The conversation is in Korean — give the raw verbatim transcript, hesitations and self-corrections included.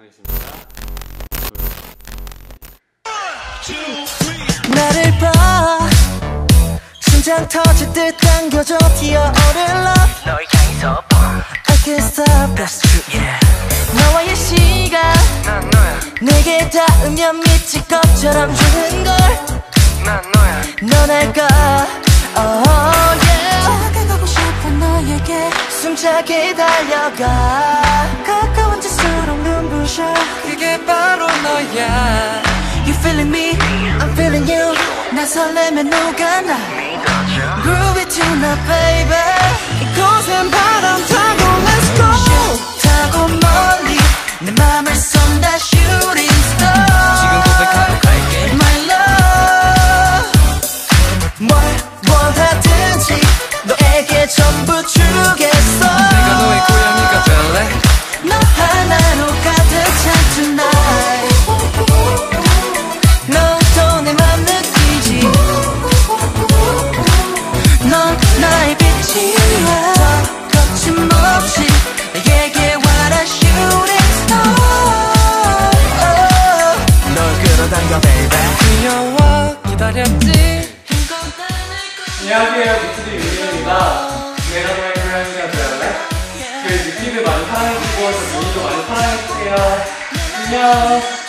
하겠습니다. 나를 봐 심장 터질 듯 당겨져 튀어오른 love 너의 향기서 I can't stop that's true yeah. 너와의 시간 난 너야 내게 닿으면 미칠 것처럼 주는 걸 난 너야 넌 알까 oh yeah 다가가고 싶어 너에게 숨차게 달려가 가까워질수록 눈부셔 그게 바로 너야 You feeling me, I'm feeling you 나 설레면 누가 나 Groovy tonight baby 이곳엔 바람 타고 let's go 타고 멀리 내 맘을 쏜다 shooting star 지금 고백하러 갈게 My love 뭘 원하든지 너에게 전부 주겠어 내가 너의 고양이가 될래 너 하나로 가득 찬 tonight 너도 내 맘 느끼지 넌 나의 빛이야 더 거침없이 내게 와라 shooting star 널 끌어당겨 baby 귀여워 기다렸지 안녕하세요, 미츠리 윤희입니다. 내가 너의 고양이가 되었네. 그 느낌을 많이 사랑해주고 저 미니도 많이 사랑해주세요. 안녕.